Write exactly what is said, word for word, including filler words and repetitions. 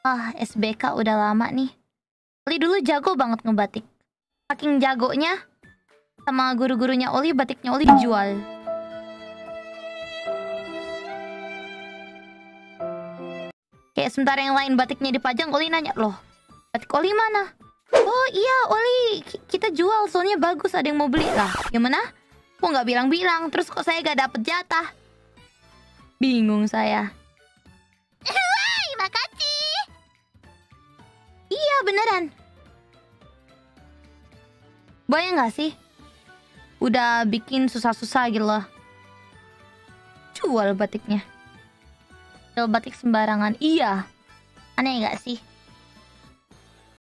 Ah, S B K udah lama nih. Oli dulu jago banget ngebatik. Saking jagonya, sama guru-gurunya Oli, batiknya Oli dijual. Kayak sementara yang lain batiknya dipajang, Oli nanya, loh, batik Oli mana? Oh iya, Oli, kita jual, soalnya bagus, ada yang mau beli lah. Gimana? Kok nggak bilang-bilang, terus kok saya gak dapet jatah? Bingung saya. Wah, makasih. Iya, beneran. Bayang gak sih? Udah bikin susah-susah gitu loh. Jual batiknya. Jual batik sembarangan. Iya. Aneh gak sih?